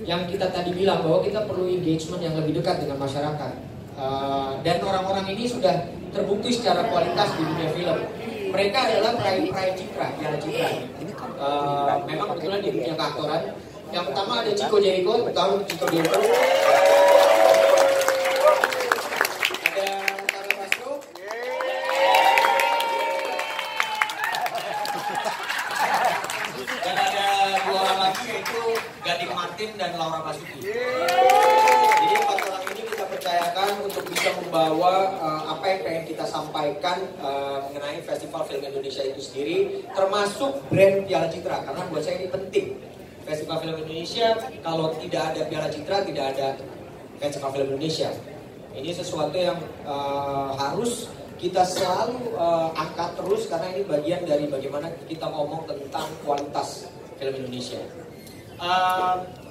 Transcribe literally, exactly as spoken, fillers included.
yang kita tadi bilang bahwa kita perlu engagement yang lebih dekat dengan masyarakat. Uh, dan orang-orang ini sudah terbukti secara kualitas di dunia film. Mereka adalah peraih-peraih Citra, Piala Citra. Uh, memang kebetulan di dunia keaktoran. Yang pertama ada Chico Jericho, tahu Chico Jericho? Ada Tara Basro. Dan ada dua orang lagi yaitu Gading Martin dan Laura Basuki. Jadi empat orang ini kita percayakan untuk bisa membawa uh, apa yang pengen kita sampaikan uh, mengenai Festival Film Indonesia itu sendiri, termasuk brand Piala Citra, karena buat saya ini penting. Festival Film Indonesia, kalau tidak ada Piala Citra, tidak ada Festival Film Indonesia. Ini sesuatu yang uh, harus kita selalu uh, angkat terus, karena ini bagian dari bagaimana kita ngomong tentang kualitas film Indonesia. Uh,